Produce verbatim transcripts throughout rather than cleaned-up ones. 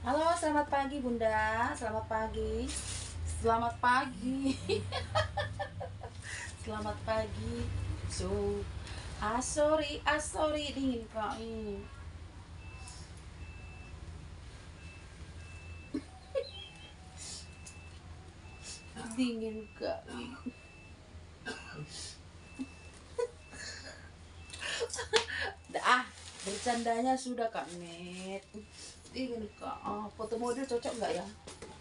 Halo, selamat pagi Bunda. Selamat pagi. Selamat pagi. Selamat pagi. So, ah sorry, ah sorry dingin kak. Hmm. Dingin kak. Ah, bercandanya sudah kak Net. Dingin kak. Ah, foto model cocok nggak ya?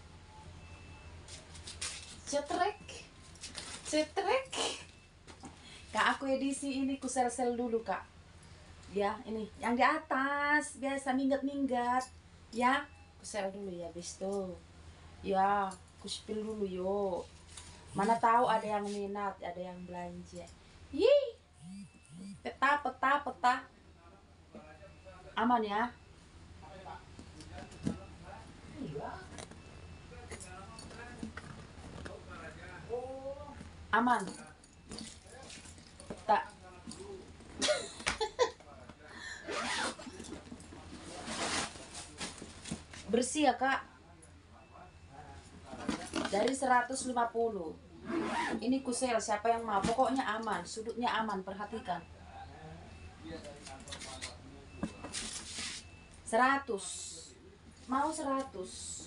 Cetrek. Cetrek. Kak, aku edisi ini ku sel-sel dulu kak. Ya, ini yang di atas biasa minggat-minggat. Ya, ku sel dulu ya, bis tuh. Ya, ku spill dulu yuk. Mana tahu ada yang minat, ada yang belanja. Yih, peta, peta, peta. Aman ya? Aman. Tak. Bersih ya kak. Dari seratus lima puluh. Ini kusel, siapa yang mau? Pokoknya aman, sudutnya aman, perhatikan. Seratus. Mau seratus.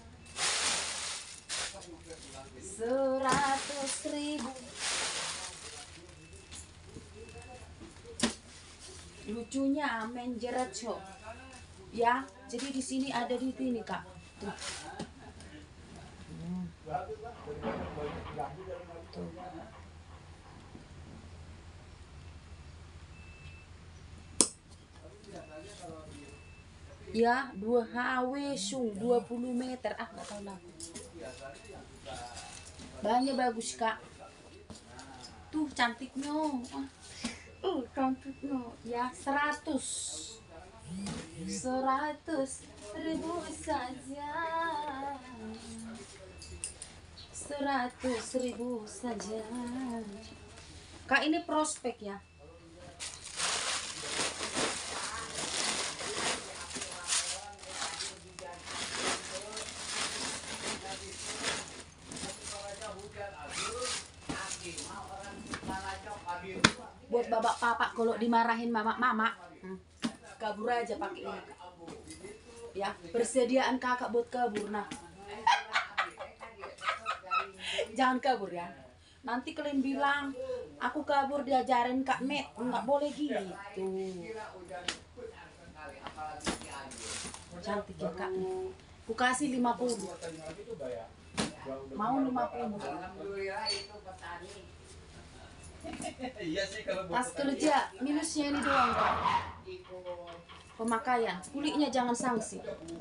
Seratus ribu. Lucunya menjerat cok. Ya, jadi di sini ada di sini kak. Tuh. Hmm. Tuh. Ya, dua H W sung dua puluh meter. Ah, nggak tahu lah. Bahannya bagus kak. Tuh cantiknya. Ah. Uh, cantiknya. Ya, seratus. Seratus ribu saja. Seratus ribu saja. Kak, ini prospek ya. Buat babak papak kalau dimarahin mama-mama, hmm, kabur aja pakai ini. Ya, persediaan kakak buat kabur. Nah, jangan kabur ya. Nanti kalian bilang aku kabur diajarin Kak Met, nggak boleh gitu. Cantik ya kak nih. Ku kasih lima puluh. Mau lima puluh. Tas kerja minusnya ini doang kak. Pemakaian, kulitnya jangan sanksi.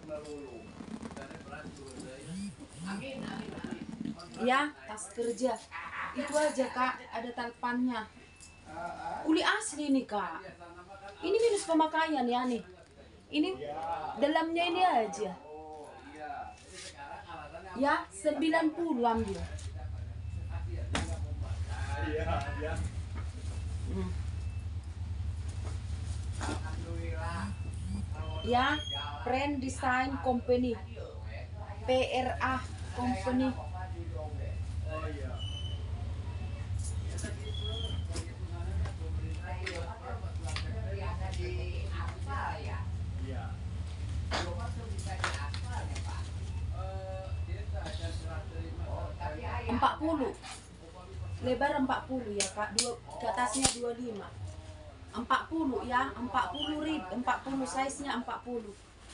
Ya, tas kerja. Itu aja kak, ada talpannya. Kulit asli nih kak. Ini minus pemakaian ya nih. Ini dalamnya ini aja. Ya, sembilan puluh ambil. Hmm. Ya, Brand Design Company, P R A Company. Empat puluh, lebar empat puluh ya kak, dua ke atasnya dua puluh lima. Empat puluh ya, empat puluh ribu, empat puluh size nya empat puluh.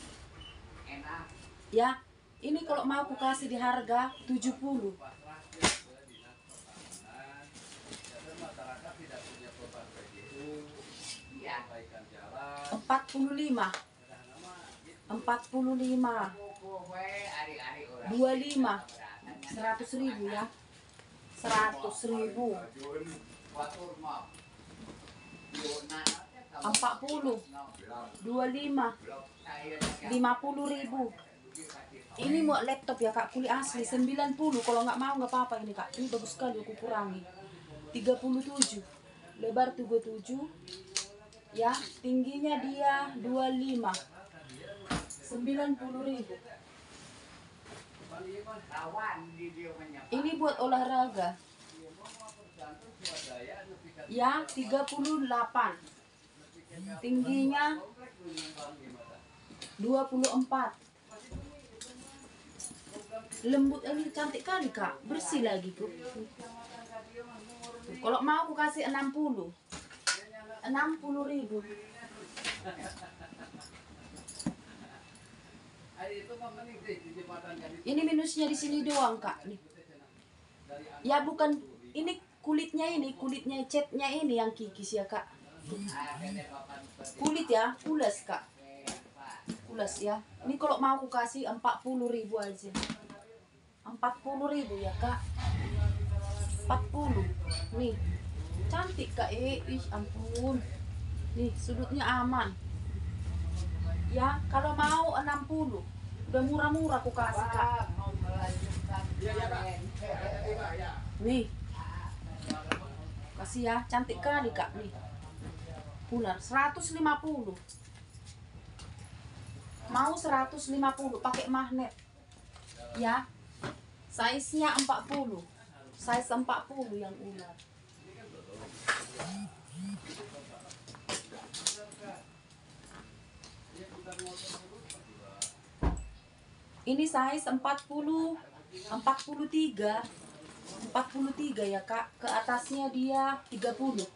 Ya, ini kalau mau aku kasih di harga tujuh puluh. Empat puluh lima. Empat puluh lima. Dua puluh lima. Seratus ribu ya. Seratus ribu. Empat puluh. Dua puluh lima. Lima puluh ribu. Ini mau laptop ya kak, kulit asli sembilan puluh. Kalau nggak mau nggak apa-apa ini kak. Ini bagus sekali, aku kurangi. Tiga puluh tujuh. Lebar tiga puluh tujuh. Ya, tingginya dia dua puluh lima. sembilan puluh ribu. Ini buat olahraga. Ya, tiga puluh delapan. Tingginya dua puluh empat. Lembut ini, cantik kali Kak. Bersih lagi tuh. Kalau mau aku kasih enam puluh. enam puluh ribu. Ini minusnya di sini doang Kak. Nih. Ya bukan, ini kulitnya ini, kulitnya catnya ini yang kikis ya Kak. Kulit ya, kulas Kak. Kulas ya. Ini kalau mau aku kasih empat puluh ribu aja. empat puluh ribu ya Kak. empat puluh. Nih. Cantik Kak. Eh, ih ampun. Nih, sudutnya aman. Ya, kalau mau enam puluh. Udah murah-murah aku kasih Kak. Nih. Kasih ya, cantik kali Kak nih. Ular seratus lima puluh. Mau seratus lima puluh pakai magnet. Ya. Size-nya empat puluh. Size empat puluh yang ular. Ini size empat puluh, empat puluh tiga. empat puluh tiga ya Kak. Ke atasnya dia tiga puluh.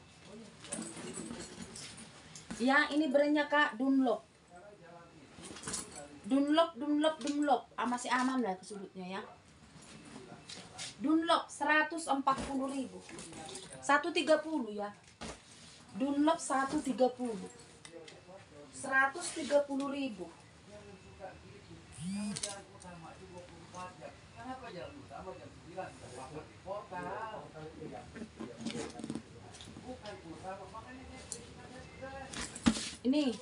Ya, ini brandnya Kak Dunlop. Dunlop, Dunlop, Dunlop. Ah, masih aman lah ke sudutnya ya. Dunlop seratus empat puluh ribu. seratus tiga puluh ya. Dunlop seratus tiga puluh. seratus tiga puluh ribu. Ini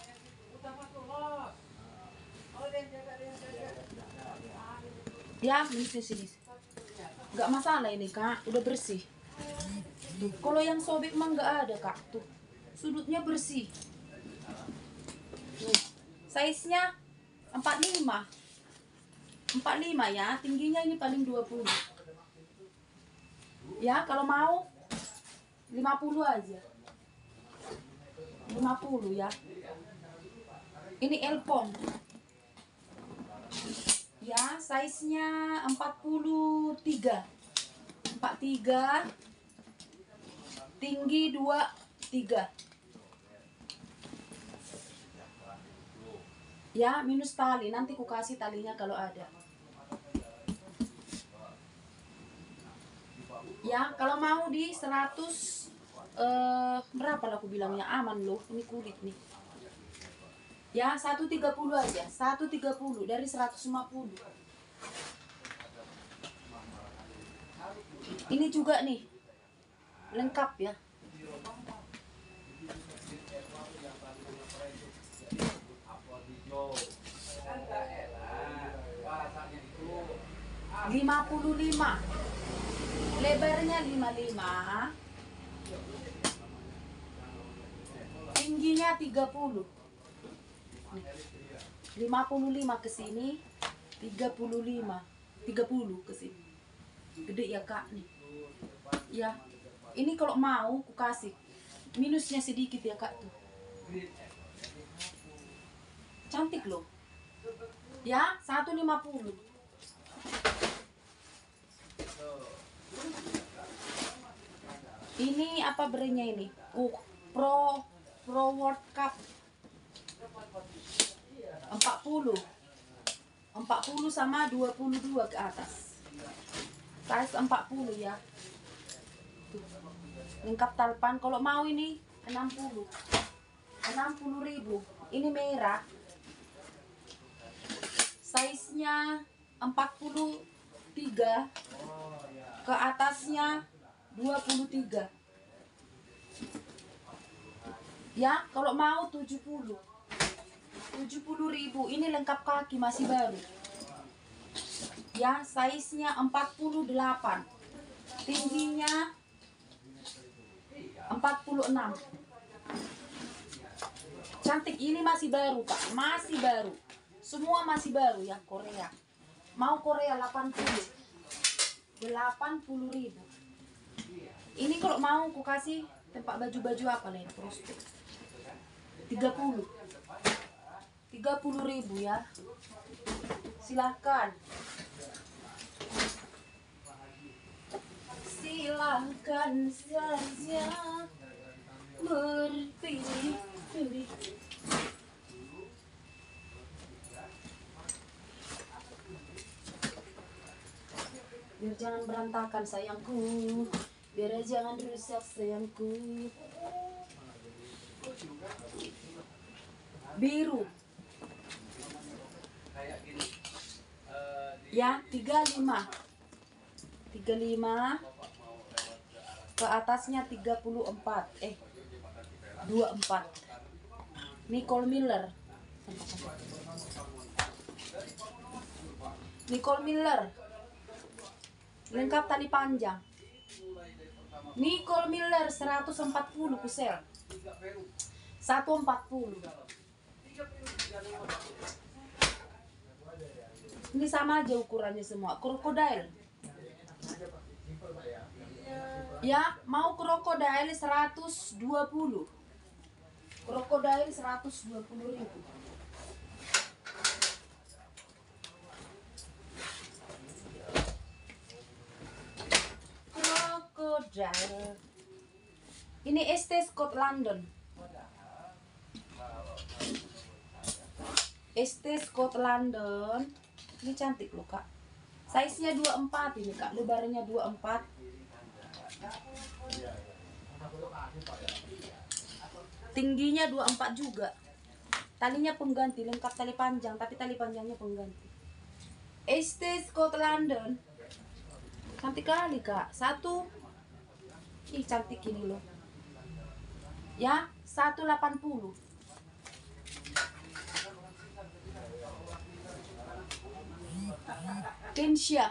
ya, ini sini. Gak masalah ini Kak, udah bersih. Tuh, kalau yang sobek mah nggak ada Kak. Tuh, sudutnya bersih. Nih, size-nya empat puluh lima. empat puluh lima ya, tingginya ini paling dua puluh. Ya, kalau mau lima puluh aja. lima puluh ya. Ini elpon. Ya, size-nya empat puluh tiga. empat puluh tiga. Tinggi dua puluh tiga. Ya, minus tali. Nanti ku kasih talinya kalau ada. Ya, kalau mau di seratus eh berapa lah aku bilangnya, aman loh. Ini kulit nih. Ya, seratus tiga puluh aja. seratus tiga puluh dari seratus lima puluh. Ini juga nih. Lengkap ya. lima puluh lima. Lebarnya lima puluh lima. Tingginya tiga puluh. lima puluh lima ke sini, tiga puluh lima. tiga puluh ke sini. Gede ya Kak nih. Ya. Ini kalau mau aku kasih. Minusnya sedikit ya Kak tuh. Cantik loh. Ya, seratus lima puluh. Ini apa brandnya ini? Uh, Pro Pro World Cup. empat puluh. empat puluh sama dua puluh dua ke atas. Size empat puluh ya. Tuh. Lengkap talpan. Kalau mau ini enam puluh. enam puluh ribu. Ini merah. Size-nya empat puluh tiga. Ke atasnya dua puluh tiga. Ya, kalau mau tujuh puluh. tujuh puluh ribu. Ini lengkap kaki, masih baru. Ya, size-nya empat puluh delapan. Tingginya empat puluh enam. Cantik, ini masih baru Kak, masih baru. Semua masih baru ya, Korea. Mau Korea delapan puluh. delapan puluh ribu. Ini kalau mau aku kasih tempat baju-baju apa nih? Terus tiga puluh. tiga puluh ribu ya. Silahkan. Silahkan saja berpilih-pilih. Biar jangan berantakan sayangku, biar jangan rusak sayangku. Biru ya, tiga puluh lima. tiga puluh lima ke atasnya tiga puluh empat. Eh dua puluh empat. Nicole Miller. Nicole Miller lengkap tali panjang. Nicole Miller seratus empat puluh kusel. seratus empat puluh. Ini sama aja ukurannya semua. Krokodil. Ya, mau krokodil seratus dua puluh. Krokodil seratus dua puluh ribu. Krokodil. Ini S T Scott London. S T Scott London. Ini cantik loh kak. Size-nya dua puluh empat ini kak. Lebarnya dua puluh empat. Tingginya dua puluh empat juga. Talinya pengganti, lengkap tali panjang, tapi tali panjangnya pengganti. S T Scott London. Cantik kali kak. Satu. Ih cantik ini loh. Ya, seratus delapan puluh. Kensha.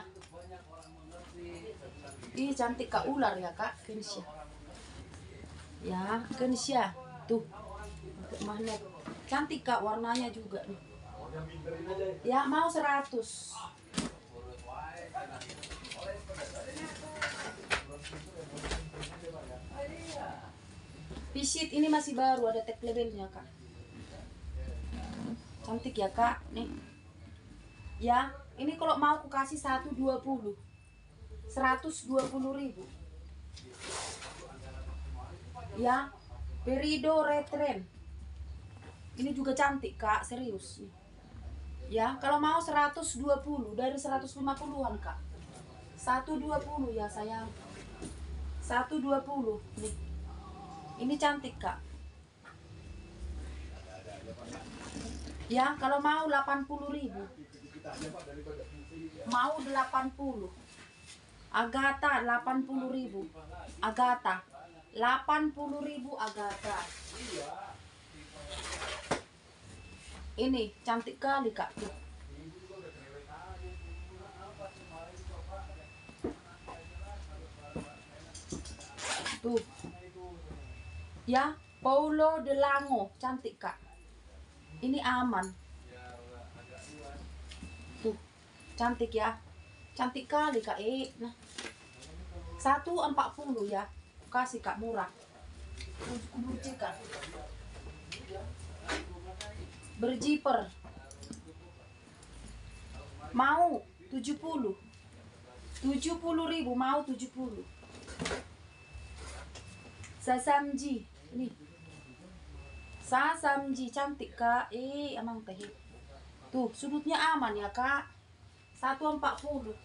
Ih cantik kak, ular ya kak, Kensha. Ya, Kensha. Tuh. Magnet. Cantik kak, warnanya juga nih. Ya, mau seratus. Pisit ini masih baru, ada tag labelnya kak. Cantik ya kak, nih. Ya, ini kalau mau aku kasih seratus dua puluh. seratus dua puluh ribu. Ya, Perido Retren. Ini juga cantik kak, serius. Ya, kalau mau seratus dua puluh dari seratus lima puluhan kak. seratus dua puluh ya sayang. seratus dua puluh nih. Ini cantik kak. Ya, kalau mau delapan puluh ribu. Mau delapan puluh. Agatha delapan puluh ribu. Agatha delapan puluh ribu Agatha. Ini cantik kali kak. Tuh. Ya, Paulo Delango, cantik kak. Ini aman. Tuh, cantik ya. Cantik kali kak. Eh, nah. seratus empat puluh ya. Kasih kak, murah. Kuburcikan. Berjiper. Mau tujuh puluh. tujuh puluh ribu, mau tujuh puluh. Sasamji. Nih. Sasamji cantik kak. Eh, emang teh. Tuh, sudutnya aman ya kak. seratus empat puluh.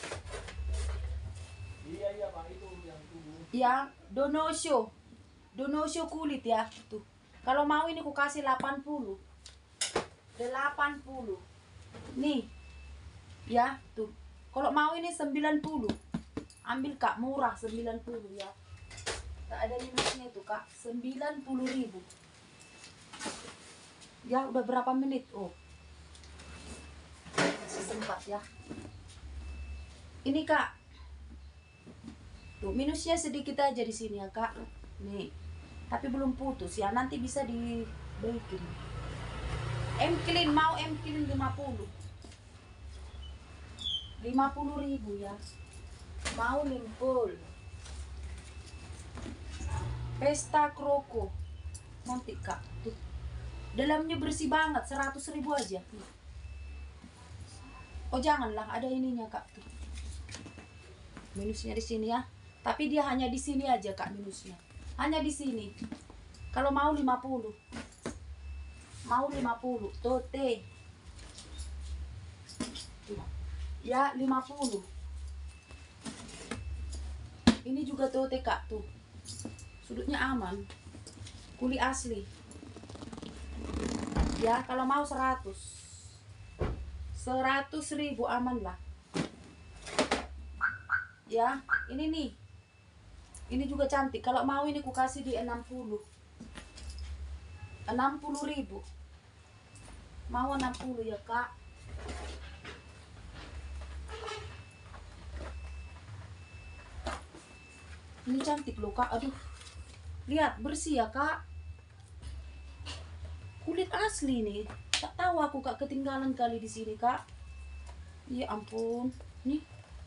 Iya iya Pak, itu yang tubuh. Ya, Donosho. Donosho kulit ya. Tuh. Kalau mau ini aku kasih delapan puluh. delapan puluh. Nih. Ya, tuh. Kalau mau ini sembilan puluh. Ambil kak, murah sembilan puluh ya. Tak ada minusnya itu kak, sembilan puluh ribu. Ya udah berapa menit? Oh, masih sempat ya. Ini kak, tuh minusnya sedikit aja di sini ya kak. Nih, tapi belum putus ya, nanti bisa dibaikin. M clean, mau M clean lima puluh. lima puluh ribu ya. Mau limpul. Pesta Kroko. Nanti kak, tuh. Dalamnya bersih banget, seratus ribu aja. Oh janganlah, ada ininya kak tuh. Minusnya di sini ya. Tapi dia hanya di sini aja kak minusnya. Hanya di sini. Kalau mau lima puluh. Mau lima puluh. Tote. Ya lima puluh. Ini juga tote kak tuh. Sudutnya aman. Kuli asli. Ya kalau mau seratus. Seratus ribu aman lah. Ya ini nih. Ini juga cantik. Kalau mau ini ku kasih di enam puluh. enam puluh ribu. Mau enam puluh ya kak. Ini cantik loh kak. Aduh. Lihat bersih ya kak. Kulit asli nih. Tak tahu aku kak ketinggalan kali di sini kak. Ya ampun. Nih.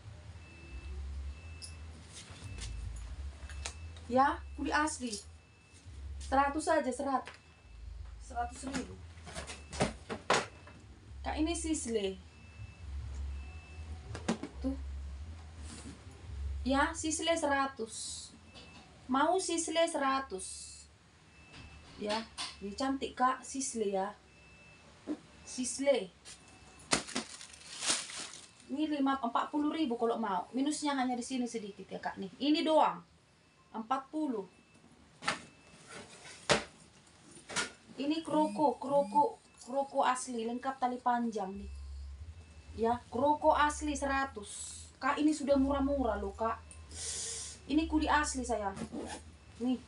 Ya kulit asli. Seratus saja serat. Seratus ribu. Kak ini sisle. Tuh. Ya sisle seratus. Mau sisle seratus. Ya, ini cantik kak, sisle ya. Sisle. Ini lima empat puluh ribu kalau mau. Minusnya hanya di sini sedikit ya kak nih. Ini doang. empat puluh. Ini kroko, kroko, kroko asli lengkap tali panjang nih. Ya, kroko asli seratus. Kak ini sudah murah-murah loh kak. Ini kulit asli sayang. Nih.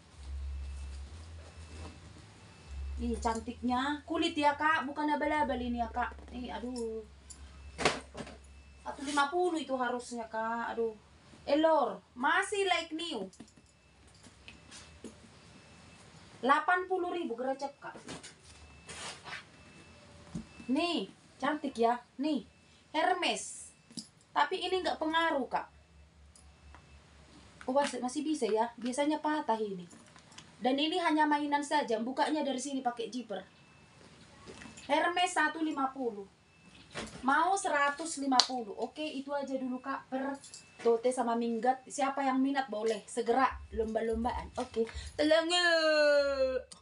Ih, cantiknya. Kulit ya kak, bukan abal-abal ini ya kak. Nih, aduh. seratus lima puluh itu harusnya kak. Aduh. Elor, masih like new. delapan puluh ribu gerecek kak. Nih, cantik ya. Nih, Hermes. Tapi ini nggak pengaruh kak. Oh, masih bisa ya. Biasanya patah ini. Dan ini hanya mainan saja. Bukanya dari sini pakai zipper. Hermes seratus lima puluh. Mau seratus lima puluh. Oke, itu aja dulu kak per tote sama minggat. Siapa yang minat boleh segera lomba-lombaan. Oke, tolong.